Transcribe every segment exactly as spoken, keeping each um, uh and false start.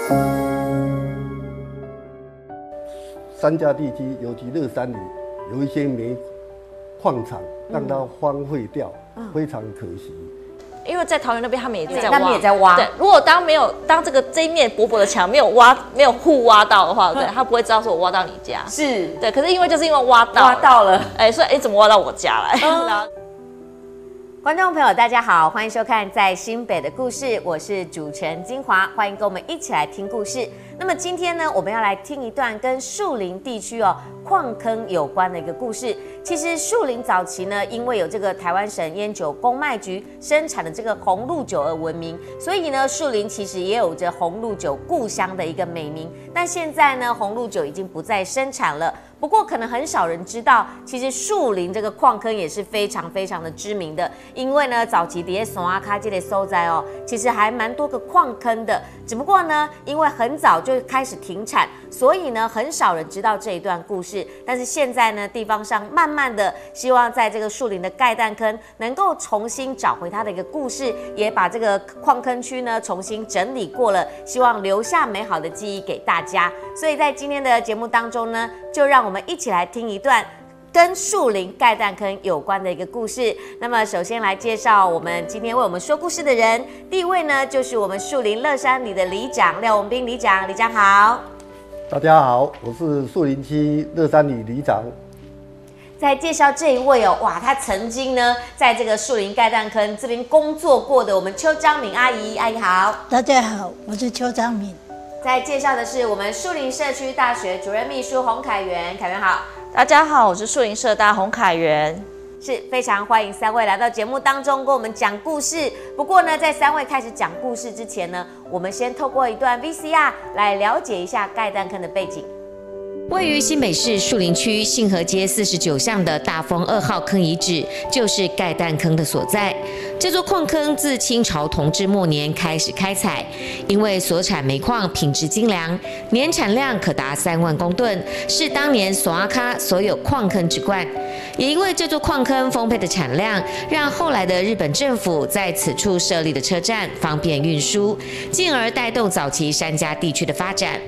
三家地区，尤其乐山里有一些煤矿场，让它荒废掉，嗯、非常可惜。 因为在桃园那边，他们也在挖， 他们也在挖。 对，如果当没有当这个这一面薄薄的墙没有挖，没有互挖到的话，对，他不会知道说我挖到你家。 是， 对。可是因为就是因为挖到， 挖到了， 哎，所以哎，怎么挖到我家来？嗯观众朋友，大家好，欢迎收看《在新北的故事》，我是主持人金华，欢迎跟我们一起来听故事。那么今天呢，我们要来听一段跟树林地区哦矿坑有关的一个故事。其实树林早期呢，因为有这个台湾省烟酒公卖局生产的这个红露酒而闻名，所以呢，树林其实也有着红露酒故乡的一个美名。但现在呢，红露酒已经不再生产了。不过可能很少人知道，其实树林这个矿坑也是非常非常的知名的，因为呢，早期在松阿卡这类所在哦，其实还蛮多个矿坑的，只不过呢，因为很早就开始停产，所以呢，很少人知道这一段故事。但是现在呢，地方上慢慢的希望在这个树林的盖蛋坑能够重新找回它的一个故事，也把这个矿坑区呢重新整理过了，希望留下美好的记忆给大家。所以在今天的节目当中呢，就让我们一起来听一段跟树林盖蛋坑有关的一个故事。那么首先来介绍我们今天为我们说故事的人，第一位呢就是我们树林乐山里的里长廖文彬里长，里长好。 大家好，我是树林区乐山里里长。 在介绍这一位哦，哇，他曾经呢在这个树林盖蛋坑这边工作过的我们邱章敏阿姨，阿姨好。 大家好，我是邱章敏。 在介绍的是我们树林社区大学主任秘书洪凯源，凯源好。 大家好，我是树林社大洪凯源。 是非常欢迎三位来到节目当中跟我们讲故事。不过呢，在三位开始讲故事之前呢，我们先透过一段 V C R 来了解一下盖蛋坑的背景。 位于新北市树林区信和街四十九巷的大丰二号坑遗址，就是盖蛋坑的所在。这座矿坑自清朝同治末年开始开采，因为所产煤矿品质精良，年产量可达三万公吨，是当年索阿卡所有矿坑之冠。也因为这座矿坑丰沛的产量，让后来的日本政府在此处设立的车站方便运输，进而带动早期山家地区的发展。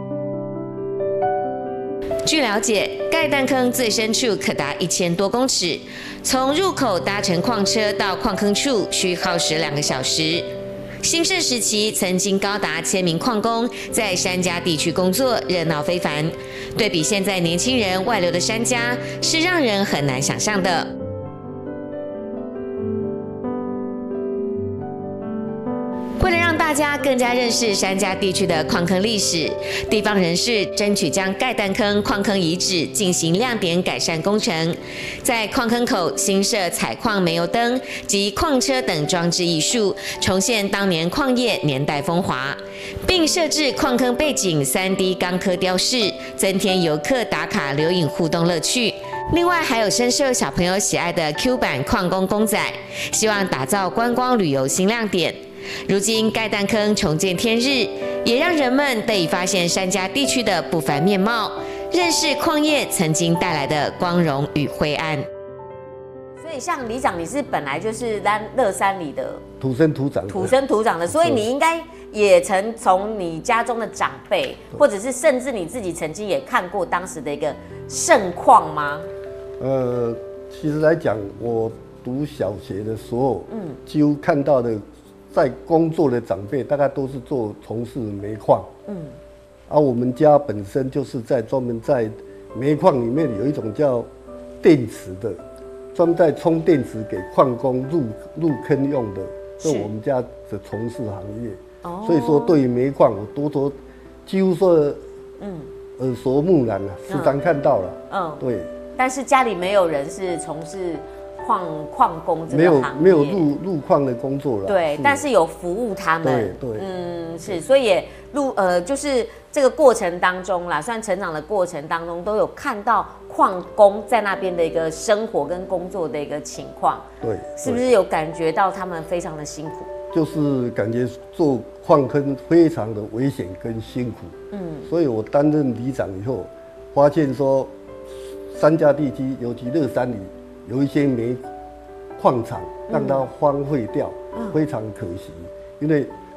据了解，盖蛋坑最深处可达一千多公尺，从入口搭乘矿车到矿坑处需耗时两个小时。兴盛时期，曾经高达千名矿工在山家地区工作，热闹非凡。对比现在年轻人外流的山家，是让人很难想象的。为了让大家更加认识山家地区的矿坑历史，地方人士争取将盖蛋坑矿坑遗址进行亮点改善工程，在矿坑口新设采矿煤油灯及矿车等装置艺术，重现当年矿业年代风华，并设置矿坑背景 三 D 钢刻雕饰，增添游客打卡留影互动乐趣。另外还有深受小朋友喜爱的 Q 版矿工公仔，希望打造观光旅游新亮点。如今盖蛋坑重见天日，也让人们得以发现山家地区的不凡面貌，认识矿业曾经带来的光荣与灰暗。 所以像里长，你是本来就是在乐山里的土生土长的， 土生土长的，所以你应该也曾从你家中的长辈，或者是甚至你自己曾经也看过当时的一个盛况吗？ 呃，其实来讲，我读小学的时候，嗯，几乎看到的。在工作的长辈大概都是做从事煤矿，嗯，而、啊、我们家本身就是在专门在煤矿里面有一种叫电池的，专门在充电池给矿工入入坑用的，是我们家的从事行业。哦，所以说对于煤矿我多多几乎说，嗯，耳熟目染了，时常看到了，嗯，对。 但是家里没有人是从事。矿矿工这个行业没有没有入入矿的工作了， 对，但是有服务他们， 对对， 嗯是，所以也入呃就是这个过程当中啦，算成长的过程当中都有看到矿工在那边的一个生活跟工作的一个情况， 对， 是不是有感觉到他们非常的辛苦？ 就是感觉做矿坑非常的危险跟辛苦，嗯，所以我担任里长以后，发现说三家地区，尤其乐山里。有一些煤矿场让它荒废掉，嗯、非常可惜。因为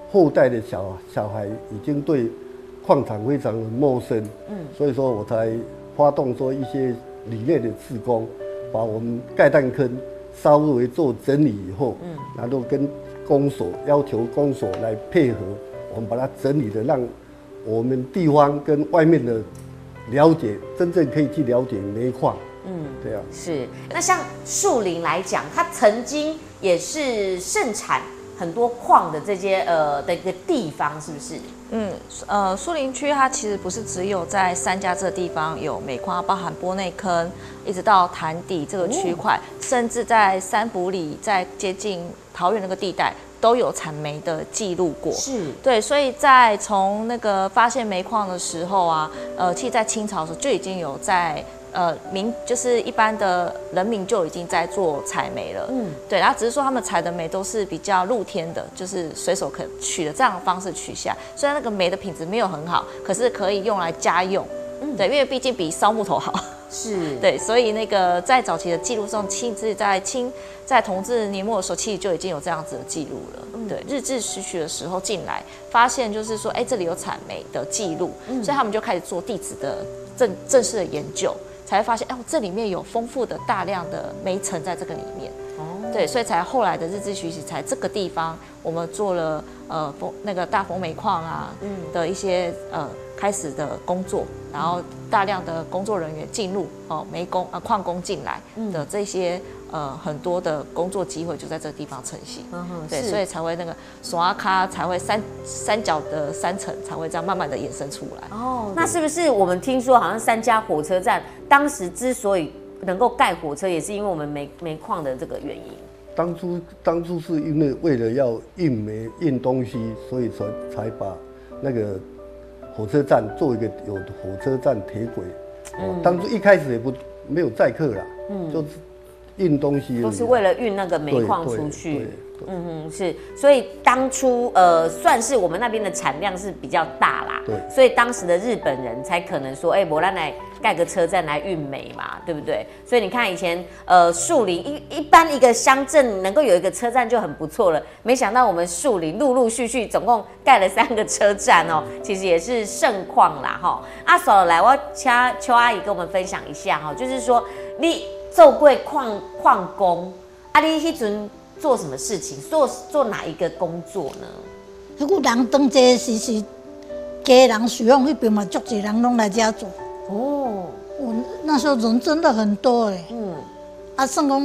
后代的小小孩已经对矿场非常的陌生，嗯，所以说我才发动说一些里面的志工，把我们盖蛋坑稍微做整理以后，嗯，然后跟公所要求公所来配合，我们把它整理的让我们地方跟外面的了解，真正可以去了解煤矿。嗯，对啊， 是。那像树林来讲，它曾经也是盛产很多矿的这些呃的一个地方，是不是？ 嗯，呃，树林区它其实不是只有在三家这个地方有煤矿，包含波内坑，一直到潭底这个区块，哦、甚至在三埔里，在接近桃园那个地带。都有产煤的记录过， 是对，所以在从那个发现煤矿的时候啊，呃，其实在清朝的时候就已经有在呃民，就是一般的人民就已经在做采煤了，嗯，对，然后只是说他们采的煤都是比较露天的，就是随手可取的这样的方式取下，虽然那个煤的品质没有很好，可是可以用来家用，嗯，对，因为毕竟比烧木头好。 是对，所以那个在早期的记录上，其实在清在同治年末的时候，其实就已经有这样子的记录了。嗯、对，日治时期的时候进来，发现就是说，哎，这里有产煤的记录，嗯、所以他们就开始做地质的正正式的研究，才会发现，哎，这里面有丰富的大量的煤层在这个里面。哦，对，所以才后来的日治时期才这个地方，我们做了呃风那个大丰煤矿啊，嗯的一些呃开始的工作。然后大量的工作人员进入哦，煤工啊矿工进来的这些、嗯、呃很多的工作机会就在这个地方成型，嗯、对，所以才会那个索阿卡才会三三角的三层才会这样慢慢的衍生出来。 哦，那是不是我们听说好像三家火车站当时之所以能够盖火车，也是因为我们煤煤矿的这个原因？ 当初当初是因为为了要运煤运东西，所以才才把那个。火车站做一个有火车站铁轨，哦、嗯，当初一开始也不没有载客啦，嗯，就是运东西， 都是为了运那个煤矿出去，嗯哼，是，所以当初呃算是我们那边的产量是比较大啦， 对， 所以当时的日本人才可能说，哎、欸，我让来盖个车站来运煤嘛，对不对？所以你看以前呃树林一一般一个乡镇能够有一个车站就很不错了，没想到我们树林陆陆续续总共盖了三个车站哦，其实也是盛况啦哈。阿嫂来，我请邱阿姨跟我们分享一下哈，就是说你做过矿矿工，啊你迄阵做什么事情？做做哪一个工作呢？ 迄个人当这时是家人需要那边嘛，足多人拢来这做。哦，我那时候人真的很多哎。嗯。啊，算讲，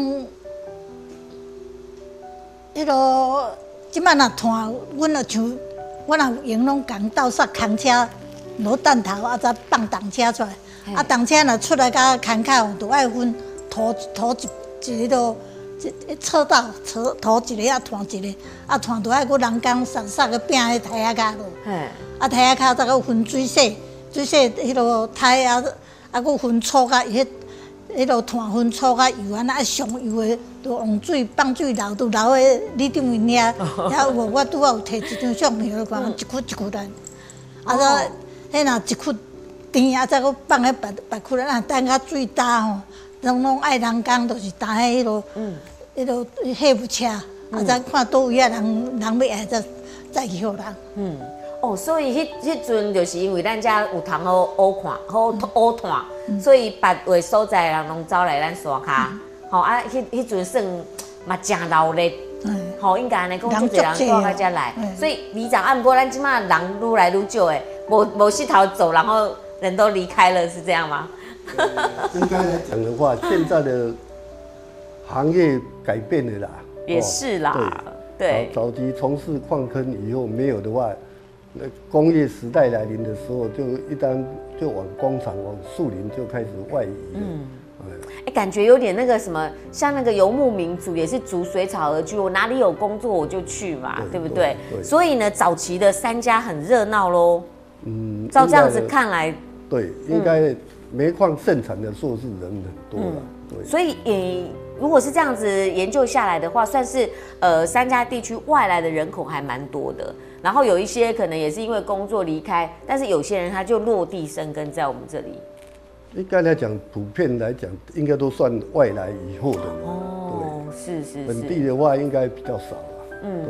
迄个即摆若团，阮若像，阮若用拢共斗煞空车落弹头，啊再放动车出来，啊动车若出来甲空口，就爱分拖拖一一个都。车道车拖一个啊，拖一个啊，拖就爱个人工散散个拼喺胎仔骹落，啊胎仔骹再个分水洗，水洗迄落胎啊，啊个分粗甲迄迄落拖分粗甲油安啊，上油的就用水放水流，就流喺里长因遐，遐有我拄好有摕一张相片来讲，一窟一窟来，啊再迄若一窟甜啊，再个放喺别别窟啊，等甲水干吼。拢拢爱人工，就是搭迄落，迄落货物车，啊，再看倒位啊人人要来，再再去互人。嗯， 哦，所以迄迄阵就是因为咱遮有通好学看，好学看，所以别位所在人拢走来咱山卡，吼啊，迄迄阵算嘛真热闹，吼，应该安尼讲，真侪人到咱遮来，所以里长按过咱即马人愈来愈少诶，无无势头走，然后人都离开了，是这样吗？ 应该来讲的话，现在的行业改变了啦， 也是啦，对。 早期从事矿坑以后没有的话，那工业时代来临的时候，就一旦就往工厂、往树林就开始外移了。嗯， 哎，感觉有点那个什么，像那个游牧民族也是逐水草而居，我哪里有工作我就去嘛，对不对？对。所以呢，早期的三家很热闹喽。嗯，照这样子看来， 对，应该。煤矿盛产的时候是人很多了，嗯、对， 所以也如果是这样子研究下来的话，算是呃三家地区外来的人口还蛮多的。然后有一些可能也是因为工作离开，但是有些人他就落地生根在我们这里。 应该来讲，普遍来讲，应该都算外来以后的人。 哦，是是是。 本地的话，应该比较少了。嗯。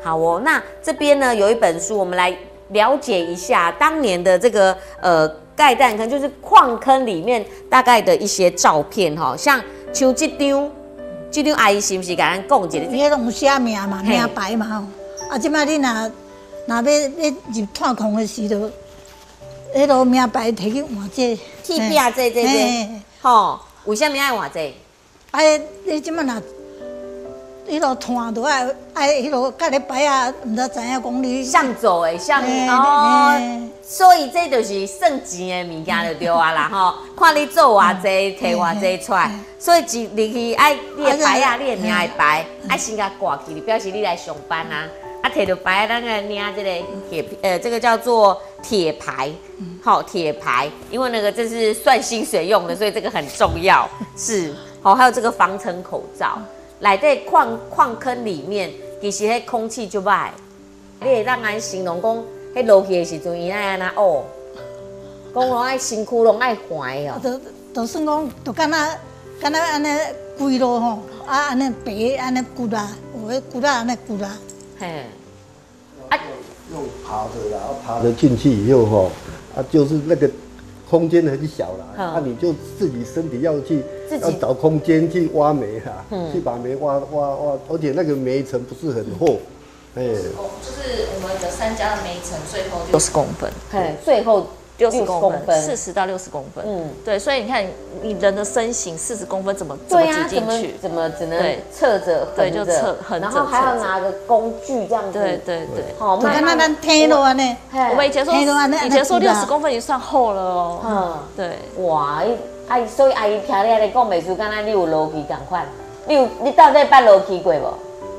好哦，那这边呢有一本书，我们来了解一下当年的这个呃盖蛋坑，就是矿坑里面大概的一些照片哈，像像这张，这张阿姨是不是给咱讲一下？ 伊迄拢有写名嘛，名牌嘛吼。啊，即摆你若若要要入探空的时候，迄落名牌摕去换这。 铁壁这这这，吼，为什么爱换这？ 啊，你即摆若迄落炭都爱爱迄落甲咧牌啊，毋知知影讲你向左诶，向嘿哦嘿， 所以这就是算钱的物件就对啊啦吼。看你做偌济，摕偌济出来，所以一入去爱你的牌啊，你的名的牌，爱先甲挂起，表示你来上班啊。啊，摕到牌，咱个领这个铁呃，这个叫做铁牌，好铁牌，因为那个这是算薪水用的，所以这个很重要。是，好，还有这个防尘口罩。来在矿矿坑里面，其实迄空气就歹，你会让人形容讲，迄落去的时阵，伊爱安那哦，讲拢爱身躯拢爱环哦。 就就算讲，就敢若敢若安尼规路吼，啊安尼白安尼骨啦，有迄骨啦安尼骨啦。 嘿，啊， 用爬的啦，爬的进去以后哈，啊就是那个空间很小啦，那、啊、你就自己身体要去要找空间去挖煤哈，嗯、去把煤挖挖挖，而且那个煤层不是很厚，哎、嗯， 就是我们的三家的煤层最后六十公分， 嘿，最后六十公分，四十到六十公分，嗯，对，所以你看你人的身形四十公分怎么怎么挤进去？ 怎么只能侧着对，就侧横着， 然后还要拿个工具这样子， 对对对， 好，就跟那咱天路安尼， 我们以前说以前说六十公分已经算厚了哦，嗯，对， 哇，阿姨，所以阿姨听你安尼讲，袂输敢若你有楼梯同款，你有你到底捌楼梯过无？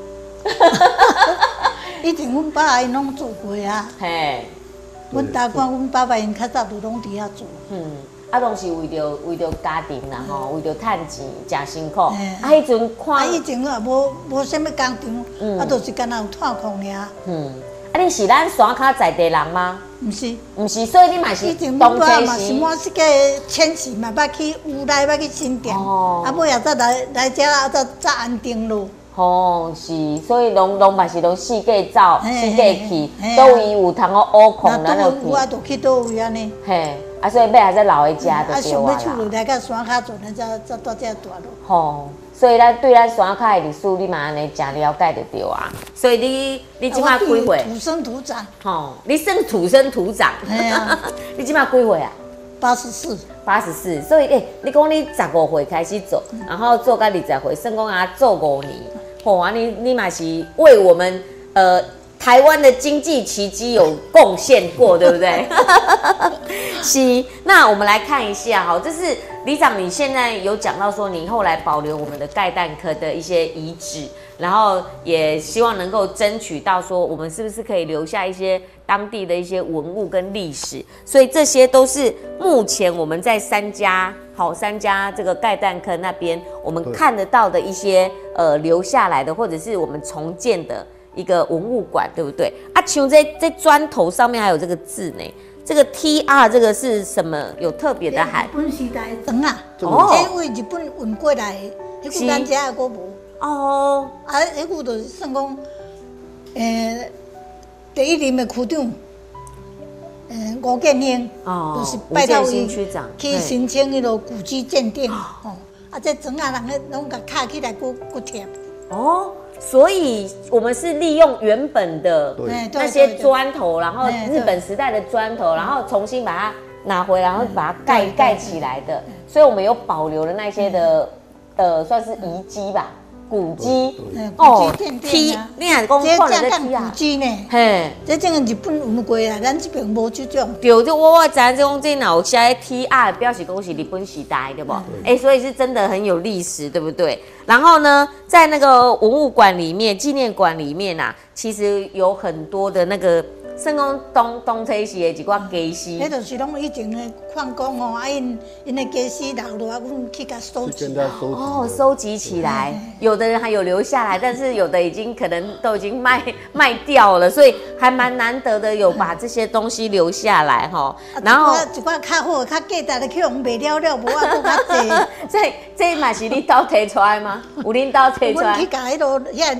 以前阮爸阿因拢做过啊， 嘿。 阮大官，阮爸爸因较早就拢伫遐做。 嗯，啊，拢是为着为着家庭啦吼，为着趁钱，真辛苦。啊，迄阵看， 啊，以前啊无无啥物工厂，啊，就是干那有炭矿尔。嗯， 啊，你是咱山脚在地人吗？ 毋是， 毋是，所以你嘛是当初嘛是满世界迁徙嘛，捌去乌来，捌去新店，啊，尾也则来来遮，啊，则则安定咯。 哦，是，所以拢拢嘛是拢四界走，四界去，倒位有通好挖矿，咱就去。 有啊，就去倒位安尼。 嘿，啊，所以尾还是留喺遮就对啦。啊， 想要出落来到山脚阵，才才到遮住落。 吼，所以咱对咱山脚的历史，你嘛安尼真了解就对啊。所以你你即马几岁？ 土生土长。 吼，你算土生土长。哎呀，你即马几岁啊？ 八十四。 八十四，所以诶、欸，你讲你十五岁开始做，然后做到二十岁，算讲啊做五年。吼啊！你你嘛是为我们呃台湾的经济奇迹有贡献过，对不对？是。那我们来看一下哈，这是里长，你现在有讲到说你后来保留我们的盖蛋科的一些遗址，然后也希望能够争取到说我们是不是可以留下一些当地的一些文物跟历史，所以这些都是目前我们在三家。好，三家这个盖蛋坑那边，我们看得到的一些呃留下来的，或者是我们重建的一个文物馆，对不对？啊，像这这砖头上面还有这个字呢，这个 T R 这个是什么？有特别的含？ 日本时代的砖啊，哦，这为日本运过来的，迄句咱遮个无。哦。啊，迄句就是算讲，诶，第一任的区长。嗯，吴建兴，哦，就是拜托伊去申请迄个古迹鉴定，哦，啊，这砖啊，人咧拢甲卡起来，骨骨贴。 哦，所以我们是利用原本的那些砖头，然后日本时代的砖头，然后重新把它拿回来，然后把它盖盖起来的，所以我们有保留了那些的，呃，算是遗迹吧。古迹哦 ，T， 你若讲看了这 T 啊，古迹呢， 嘿， 这种日本运过啊，咱这边无这种。 对，就我我知影，这讲这若有写 T R， 表示讲是日本时代，对不？哎、嗯欸，所以是真的很有历史，对不对？然后呢，在那个文物馆里面、纪念馆里面啊，其实有很多的那个。算讲当当初是的一寡家私， 迄就是拢以前的矿工哦，啊因因的家私留落来，阮去甲收集。 哦，收集起来，有的人还有留下来，但是有的已经可能都已经卖卖掉了，所以还蛮难得的，有把这些东西留下来哈。然后一寡较好、较价值的，去用卖了了，无啊，搁较济。 这这嘛是你兜摕出来吗？有恁兜摕出来？ 阮去甲迄落遐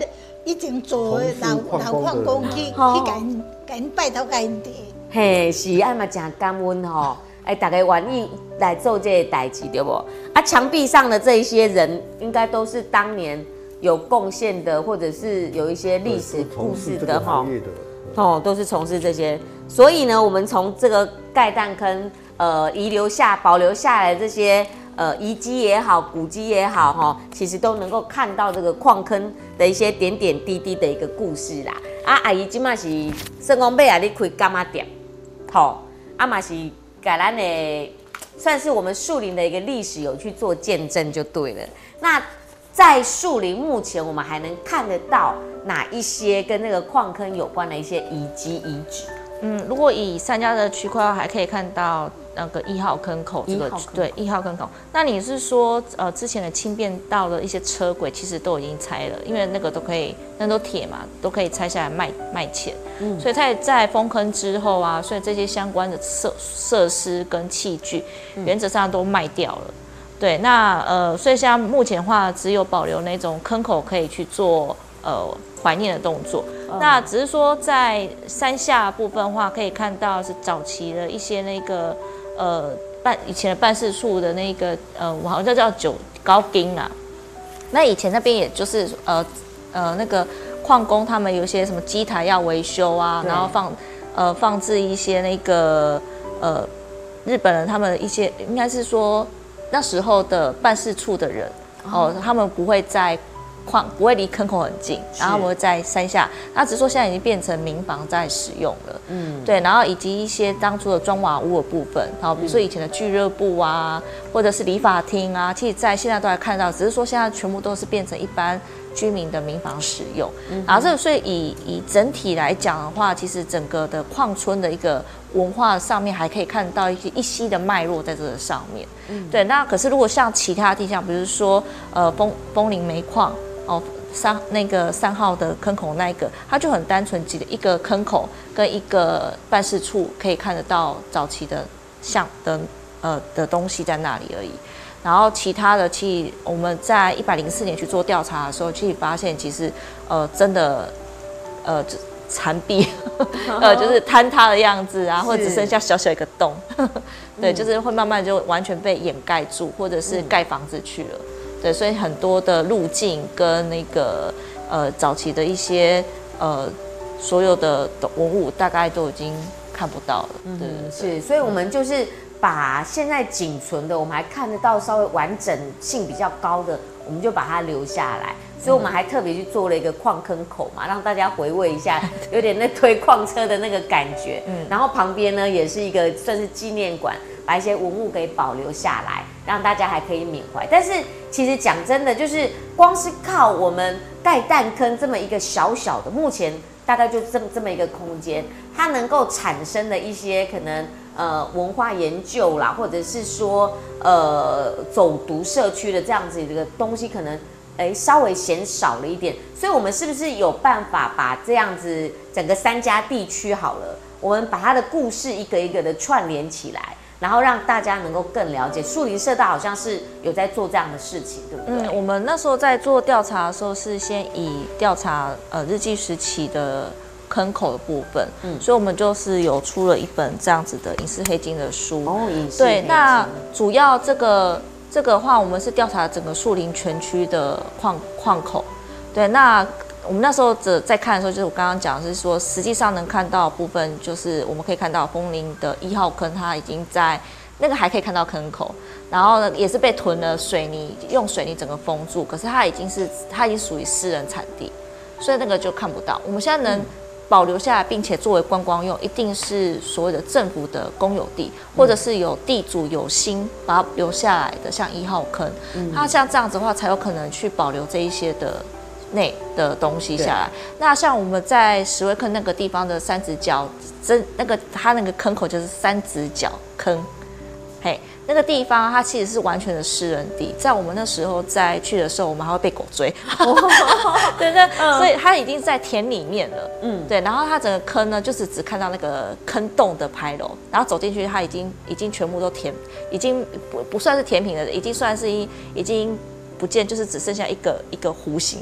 以前做的老老矿工去去甲因甲因拜托甲因地。 嘿，是爱嘛，真感恩吼！哎，大家愿意来做这个代志，对不？啊，墙壁上的这一些人，应该都是当年有贡献的，或者是有一些历史故事的哈。哦，都是从事这些，所以呢，我们从这个盖蛋坑呃遗留下、保留下来这些呃遗迹也好、古迹也好哈，其实都能够看到这个矿坑的一些点点滴滴的一个故事啦。啊，阿姨今嘛是算讲要来你开干妈店，好，啊嘛是。给咱的算是我们树林的一个历史有去做见证就对了。那在树林目前我们还能看得到哪一些跟那个矿坑有关的一些遗迹遗址？ 嗯，如果以三家的区块，还可以看到那个一号坑口这个对一号坑口。那你是说呃之前的轻便道的一些车轨其实都已经拆了，因为那个都可以，那都铁嘛，都可以拆下来卖卖钱。嗯，所以在在封坑之后啊，所以这些相关的设设施跟器具，原则上都卖掉了。对，那呃，所以像目前的话，只有保留那种坑口可以去做呃怀念的动作。嗯、那只是说在山下部分的话，可以看到是早期的一些那个呃办以前的办事处的那个呃，我好像叫九高町啊。那以前那边也就是呃呃那个矿工他们有一些什么机台要维修啊，然后放呃放置一些那个呃日本人他们一些应该是说那时候的办事处的人哦，他们不会在。矿不会离坑口很近，然后我们会在山下，那只是说现在已经变成民房在使用了，嗯，对，然后以及一些当初的砖瓦屋的部分，好，比如说以前的俱乐部啊，或者是理发厅啊，其实在现在都还看到，只是说现在全部都是变成一般居民的民房使用，嗯、然后这个所以以以整体来讲的话，其实整个的矿村的一个文化上面还可以看到一些一溪的脉络在这个上面，嗯，对，那可是如果像其他地方，比如说呃枫枫林煤矿。哦，三那个三号的坑口那一个，它就很单纯，记得一个坑口跟一个办事处，可以看得到早期的像的呃的东西在那里而已。然后其他的，其实我们在一百零四年去做调查的时候，其实发现其实呃真的呃残壁，呃就是坍塌的样子啊，或者只剩下小小一个洞，对，就是会慢慢就完全被掩盖住，或者是盖房子去了。对，所以很多的路径跟那个呃早期的一些呃所有的文物，大概都已经看不到了。嗯，对对对，是，所以我们就是把现在仅存的，我们还看得到稍微完整性比较高的，我们就把它留下来。所以我们还特别去做了一个矿坑口嘛，让大家回味一下，有点那推矿车的那个感觉。嗯，然后旁边呢也是一个算是纪念馆。把一些文物给保留下来，让大家还可以缅怀。但是其实讲真的，就是光是靠我们盖蛋坑这么一个小小的，目前大概就这么这么一个空间，它能够产生的一些可能呃文化研究啦，或者是说呃走读社区的这样子这个东西，可能哎稍微嫌少了一点。所以我们是不是有办法把这样子整个三家地区好了，我们把它的故事一个一个的串联起来？然后让大家能够更了解，树林社大好像是有在做这样的事情，对不对？ 嗯，我们那时候在做调查的时候，是先以调查呃日据时期的坑口的部分，嗯，所以我们就是有出了一本这样子的影视黑金的书。 哦，影视对，那主要这个这个话，我们是调查整个树林全区的矿矿口，对，那。我们那时候在看的时候，就是我刚刚讲的是说，实际上能看到的部分，就是我们可以看到枫林的一号坑，它已经在那个还可以看到坑口，然后呢也是被囤了水泥，用水泥整个封住，可是它已经是它已经属于私人产地，所以那个就看不到。我们现在能保留下来，并且作为观光用，一定是所谓的政府的公有地，或者是有地主有心把它留下来的，像一号坑，它像这样子的话，才有可能去保留这一些的。内的东西下来，那像我们在石围坑那个地方的三直角，真那个它那个坑口就是三直角坑，嘿，那个地方它其实是完全的私人地，在我们那时候在去的时候，我们还会被狗追，对对，嗯、所以它已经在田里面了，嗯，对，然后它整个坑呢，就是只看到那个坑洞的牌楼，然后走进去，它已经已经全部都填，已经不不算是填平了，已经算是一已经不见，就是只剩下一个一个弧形。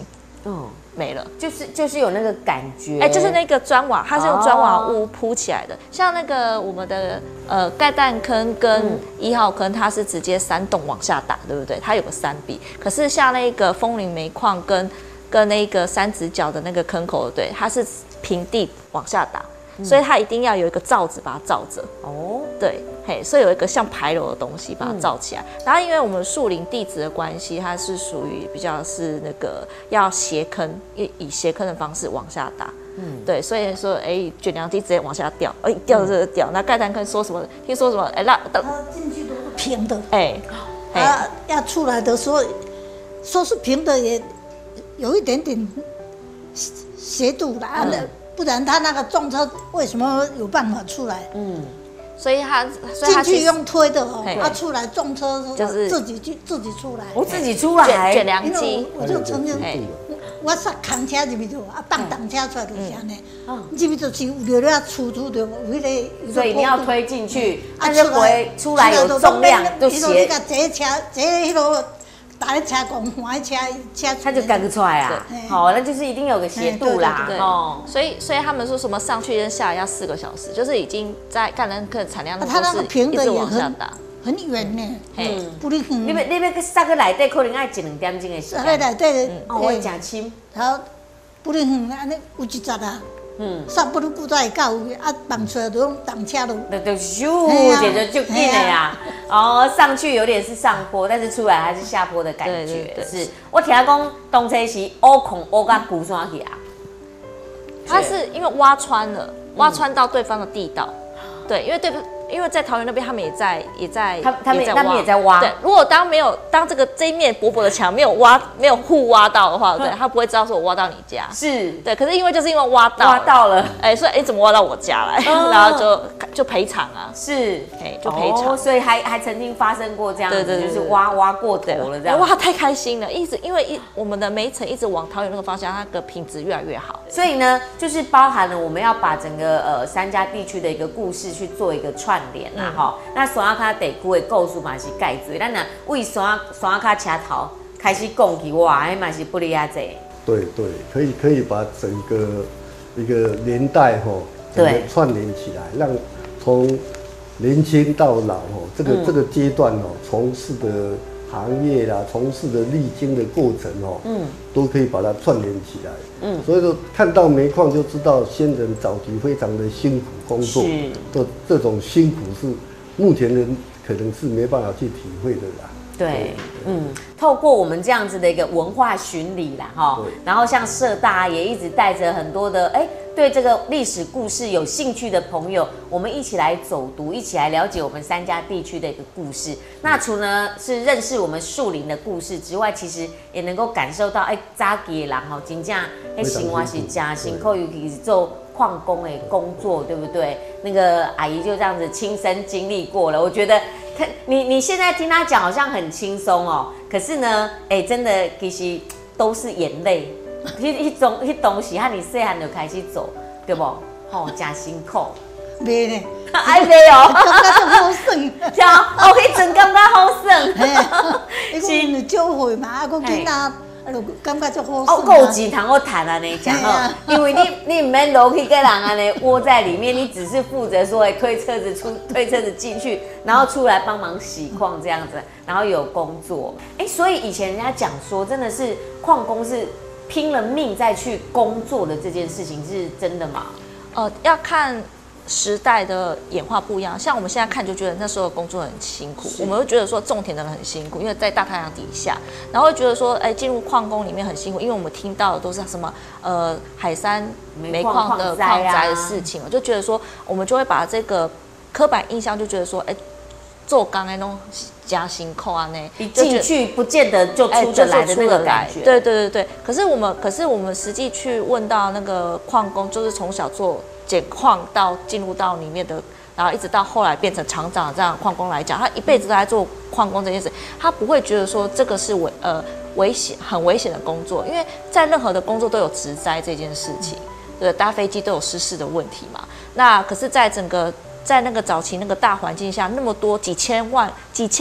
嗯， 没了。 就是就是有那个感觉， 哎、就是那个砖瓦，它是用砖瓦屋铺起来的。 哦、 像那个我们的呃盖蛋坑跟一号坑，它是直接山洞往下打，对不对？它有个山壁。可是像那个枫林煤矿跟跟那个三直角的那个坑口，对，它是平地往下打。所以它一定要有一个罩子把它罩着哦，对，嘿，所以有一个像牌楼的东西把它罩起来。嗯、然后因为我们树林地质的关系，它是属于比较是那个要斜坑，以以斜坑的方式往下打，嗯，对，所以说，哎，卷梁梯直接往下掉，哎，掉着掉。那盖蛋坑说什么？听说什么？哎，那它进去都是平的， 哎， 啊，要出来的时候，说是平的也有一点点斜度啦。嗯，不然他那个重车为什么有办法出来？嗯， 所以他进去用推的哦，他出来重车就是自己去自己出来， 我自己出来卷梁机， 我就曾经我煞扛车入去就啊，放挡车出来就是安尼，入去就是有了出出的有迄个， 所以你要推进去，但是回出来有重量就斜。 这车这迄个。打在车拱，滑车车， 它就干不出来啊！好，那就是一定有个斜度啦。 对，所以所以他们说什么上去跟下来要四个小时，就是已经在干人客产量的都是一直往下打， 很远呢。嗯，不离远。 你们你们去杀个内底可能要一两点钟的时间。 杀个内底， 哦，会真深。 然后不离远，安尼有一节啊。嗯，煞不如古早会到位，啊，放出来就用挡车路， 就就咻，简直就紧的呀！哦，上去有点是上坡，但是出来还是下坡的感觉。对对对，是我听讲东车是挖孔挖到鼓山去啊， 它是因为挖穿了，挖穿到对方的地道，对，因为对方。因为在桃园那边，他们也在也在他他们他们也在挖。 对，如果当没有当这个这一面薄薄的墙没有挖没有互挖到的话，对，他不会知道说我挖到你家。 是， 对。可是因为就是因为挖到挖到了， 哎，所以哎怎么挖到我家来？然后就就赔偿啊。 是， 哎，就赔偿。 所以还还曾经发生过这样子，就是挖挖过头了这样。 哇，太开心了！一直因为一我们的每一层一直往桃园那个方向，它的品质越来越好。 所以呢，就是包含了我们要把整个呃三家地区的一个故事去做一个串联啊，哈。那山仔脚地区的故事嘛是介多，咱若为山山仔脚车头开始讲起，哇，迄嘛是不离啊济。 对对，可以可以把整个一个年代吼，整个串联起来，让从年轻到老吼，这个、嗯、这个阶段哦，从事的行业啦，从事的历经的过程哦，嗯，都可以把它串联起来。嗯，所以说看到煤矿就知道先人早期非常的辛苦工作，这这种辛苦是。目前人可能是没办法去体会的啦。 对，嗯，透过我们这样子的一个文化巡礼啦，哈，然后像社大也一直带着很多的，哎，对这个历史故事有兴趣的朋友，我们一起来走读，一起来了解我们三家地区的一个故事。那除了是认识我们树林的故事之外，其实也能够感受到，哎，早期的人哈，真正哎生活是真辛苦，尤其是做矿工的工作，对不对？那个阿姨就这样子亲身经历过了，我觉得他你你现在听他讲好像很轻松哦，可是呢，哎、欸，真的其实都是眼泪，迄迄种迄东西，和你细汉就开始做，对不？吼，真辛苦。 袂呢， 爱袂哦， 感觉好爽。 对啊，哦，迄阵感觉好爽。 是，因为少岁嘛，啊，个囡仔。啊，就感觉就好爽。哦，够钱通我赚安尼讲哦，因为你你唔免落去跟人安尼窝在里面，你只是负责说推车子出，推车子进去，然后出来帮忙洗矿这样子，然后有工作。哎、欸，所以以前人家讲说，真的是矿工是拼了命再去工作的这件事情，是真的吗？ 呃，要看。时代的演化不一样，像我们现在看就觉得那时候工作很辛苦，我们会觉得说种田的人很辛苦，因为在大太阳底下，然后会觉得说，哎，进入矿工里面很辛苦，因为我们听到的都是什么呃海山煤矿的矿灾的事情，就觉得说，我们就会把这个刻板印象就觉得说，哎，做钢那种加辛苦啊呢， 一进去不见得就出得来的那个感觉， 对对对对。可是我们，可是我们实际去问到那个矿工，就是从小做。捡矿到进入到里面的，然后一直到后来变成厂长这样的矿工来讲，他一辈子都在做矿工这件事，他不会觉得说这个是危呃危险很危险的工作，因为在任何的工作都有职灾这件事情，对，搭飞机都有失事的问题嘛。那可是，在整个在那个早期那个大环境下，那么多几千万、几千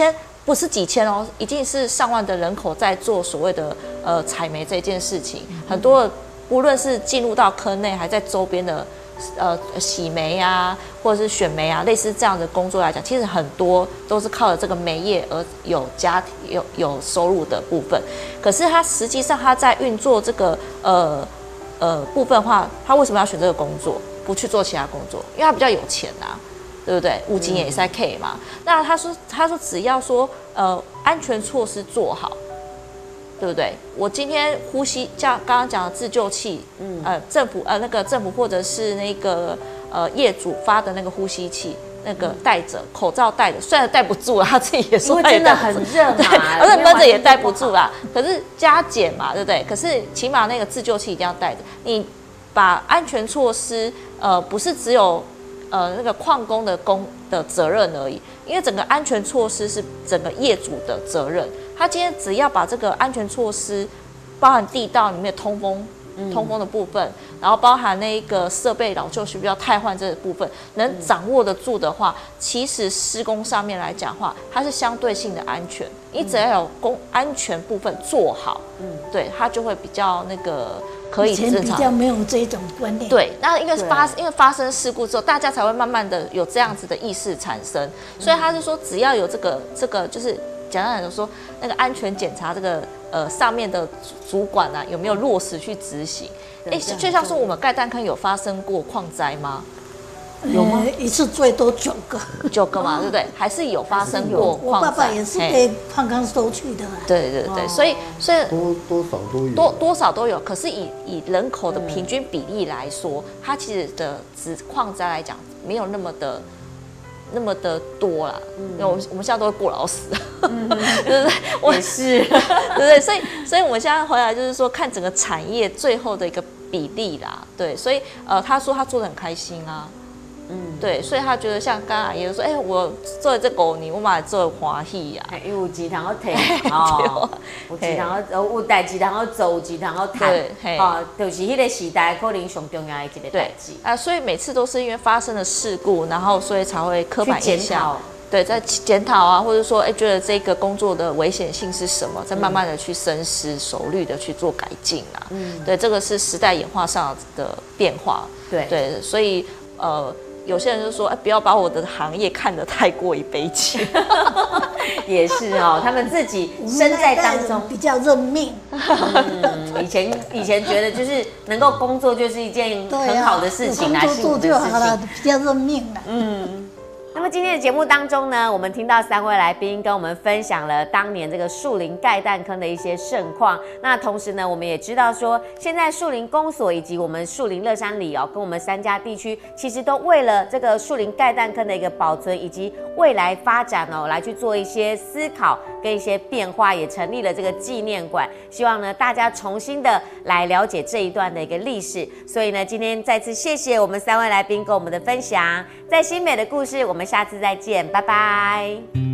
不是几千哦，已经是上万的人口在做所谓的呃采煤这件事情，很多无论是进入到坑内，还在周边的呃洗煤啊，或者是选煤啊，类似这样的工作来讲，其实很多都是靠着这个煤业而有家庭有有收入的部分。可是它实际上它在运作这个呃呃部分的话，他为什么要选这个工作，不去做其他工作？因为他比较有钱啊。对不对？物金也在 K 嘛。那他说，他说只要说呃安全措施做好，对不对？我今天呼吸，像刚刚讲的自救器，嗯，呃，政府呃那个政府或者是那个呃业主发的那个呼吸器，那个戴着口罩戴着，虽然戴不住了，他自己也说他也戴不住， 真的很热嘛， 而且闷着也戴不住啦。可是加减嘛，对不对？可是起码那个自救器一定要戴着。你把安全措施，呃，不是只有。呃，那个矿工的工的责任而已，因为整个安全措施是整个业主的责任。他今天只要把这个安全措施，包含地道里面通风、通风的部分，然后包含那个设备老旧需不要汰换这个部分，能掌握得住的话，其实施工上面来讲话，它是相对性的安全。你只要有工安全部分做好，嗯，对，它就会比较那个。可以以前比较没有这种观念。 对，那因为发因为发生事故之后，大家才会慢慢的有这样子的意识产生，所以他是说，只要有这个这个，就是简单来说，那个安全检查这个呃上面的主管啊，有没有落实去执行？哎，就像说我们盖蛋坑有发生过矿灾吗？ 有吗？一次最多九个， 九个嘛，对不对？还是有发生过矿灾。 我爸爸也是被矿坑收去的。 对对对，所以所以多多少都有， 多多少都有。可是以以人口的平均比例来说，它其实的指矿灾来讲，没有那么的那么的多啦。因为我们我们现在都会过劳死，对不对？我也是， 对不对？所以所以我们现在回来就是说，看整个产业最后的一个比例啦。对，所以呃，他说他做得很开心啊。嗯，对，所以他觉得像刚刚阿爷说，哎、欸，我做这狗泥，我嘛做欢喜呀， 因为有钱通好摕哦，有钱通好，有代志通好做，有钱通好赚，哦，就是迄个时代可能上重要的一个代志啊。所以每次都是因为发生了事故，然后所以才会刻板印象，对，在检讨啊，或者说，哎、欸，觉得这个工作的危险性是什么，再慢慢的去深思熟虑的去做改进啊。嗯，对，这个是时代演化上的变化。 对对，所以呃。有些人就说：“哎，不要把我的行业看得太过于悲情。” 也是哦，他们自己身在当中比较认命。 嗯，以前以前觉得就是能够工作就是一件很好的事情， 来幸福的事情，比较认命了。 嗯。那么今天的节目当中呢，我们听到三位来宾跟我们分享了当年这个树林盖蛋坑的一些盛况。那同时呢，我们也知道说，现在树林公所以及我们树林乐山里哦，跟我们三家地区，其实都为了这个树林盖蛋坑的一个保存以及未来发展哦，来去做一些思考跟一些变化，也成立了这个纪念馆，希望呢大家重新的来了解这一段的一个历史。所以呢，今天再次谢谢我们三位来宾跟我们的分享，在新北的故事，我们下次再见，拜拜。